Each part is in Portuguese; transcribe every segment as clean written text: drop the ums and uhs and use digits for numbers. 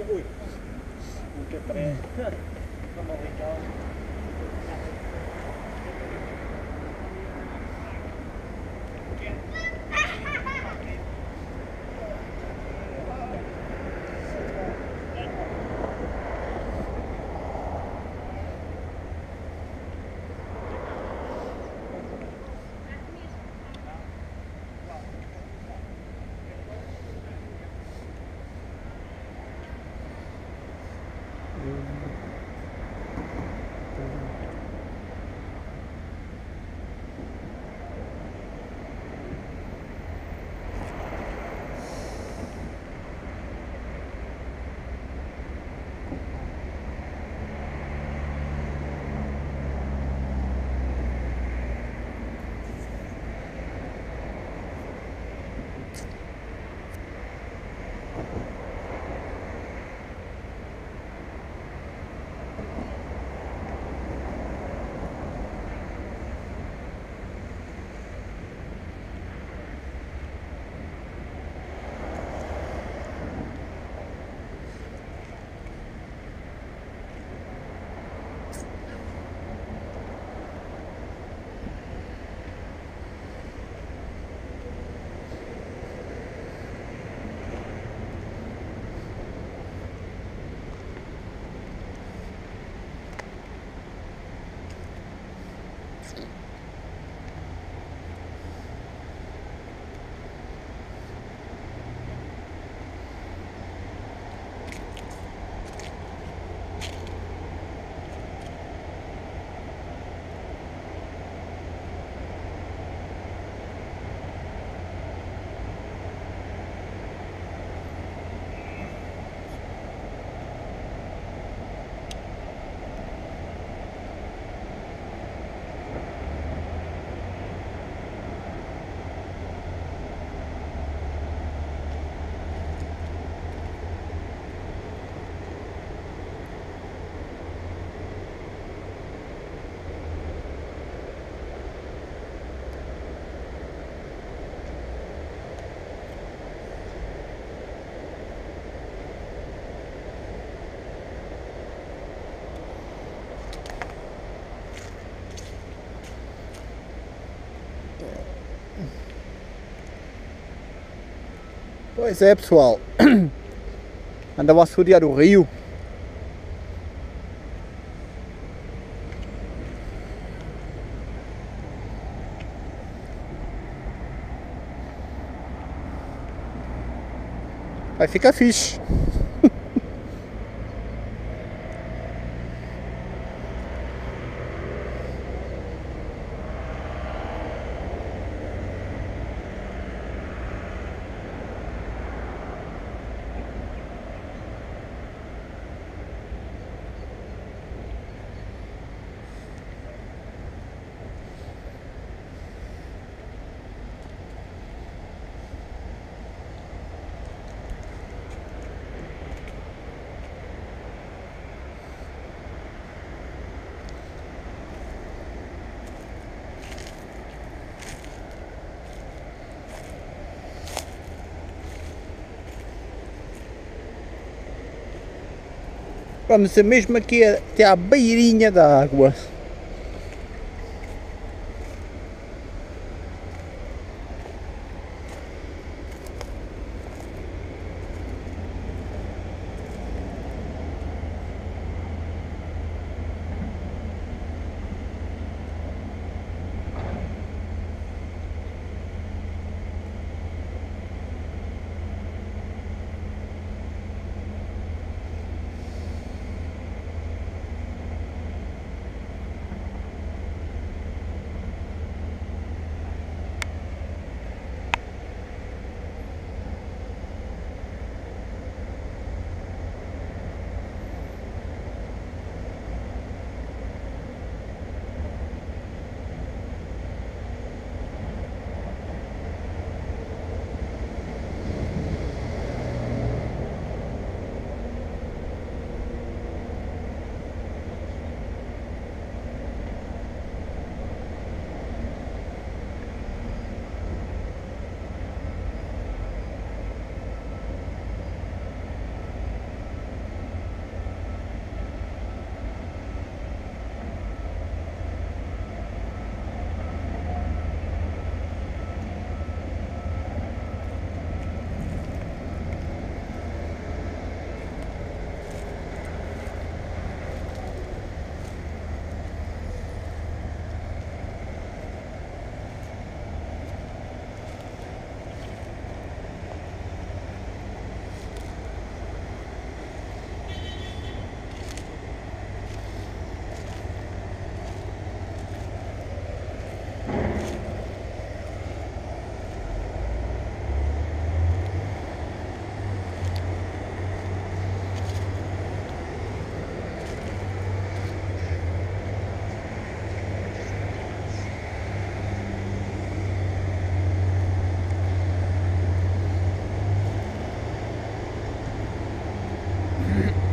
ui, o que parece, como legal. Pois é, pessoal, andava a assorear o rio. Vai ficar fixe. Vamos mesmo aqui até à beirinha da água.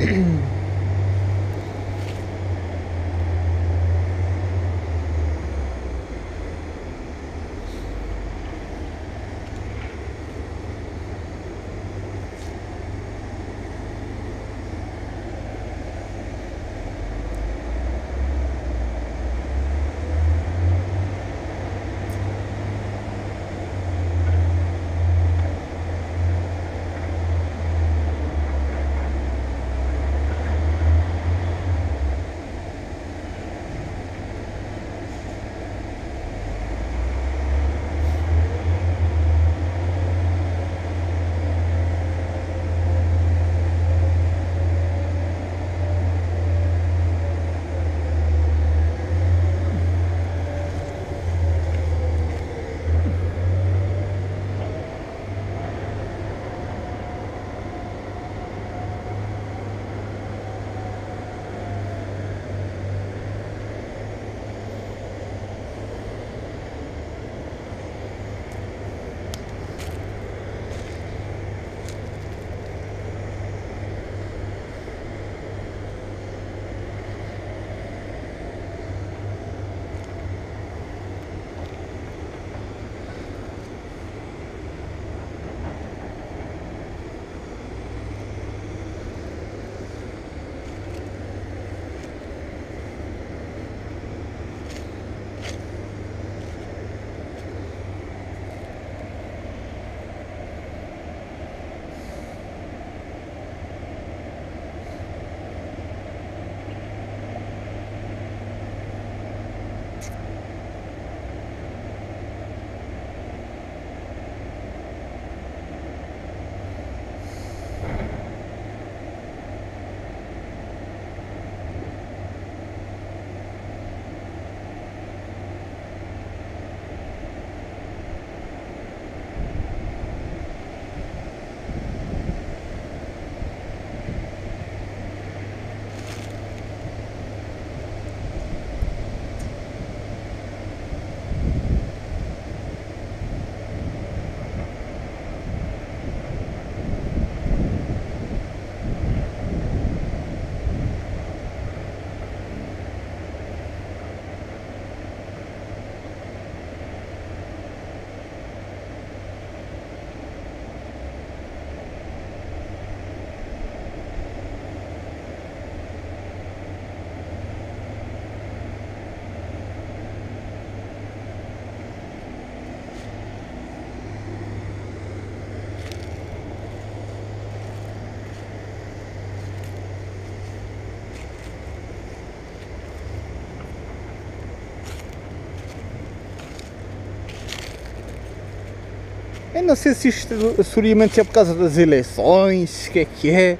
Eu não sei se isto seguramente é por causa das eleições, o que é.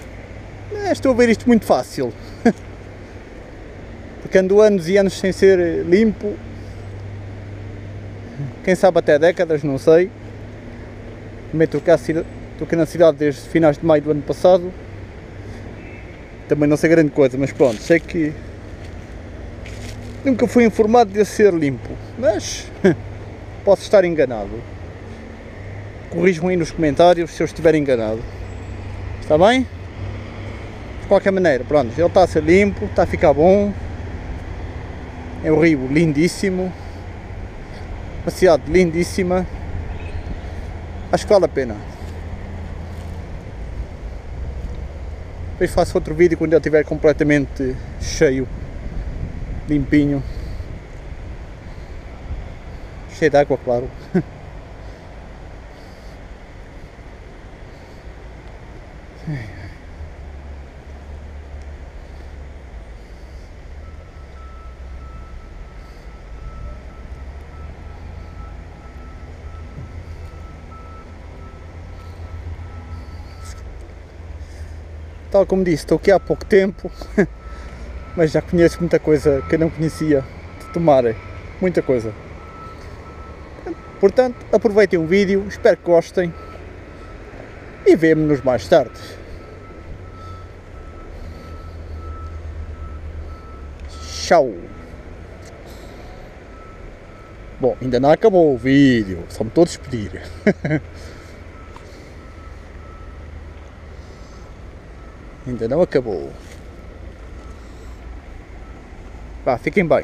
Mas estou a ver isto muito fácil. Porque ando anos e anos sem ser limpo. Quem sabe até décadas, não sei. Também estou aqui na cidade desde finais de maio do ano passado. Também não sei grande coisa, mas pronto, sei que nunca fui informado de ser limpo, mas posso estar enganado. Corrijam aí nos comentários se eu estiver enganado. Está bem? De qualquer maneira, pronto, ele está a ser limpo, está a ficar bom. É um rio lindíssimo. Uma cidade lindíssima. Acho que vale a pena. Depois faço outro vídeo quando ele estiver completamente cheio. Limpinho. Cheio de água, claro. Tal como disse, estou aqui há pouco tempo, mas já conheço muita coisa que eu não conhecia de tomar, muita coisa. Portanto, aproveitem o vídeo, espero que gostem e vemo-nos mais tarde. Tchau! Bom, ainda não acabou o vídeo, só me estou a despedir. Ainda não acabou. Vá, fiquem bem.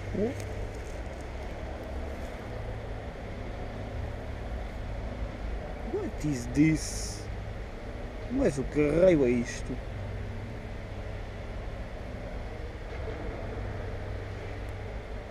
What is this? Mas o que raio é isto?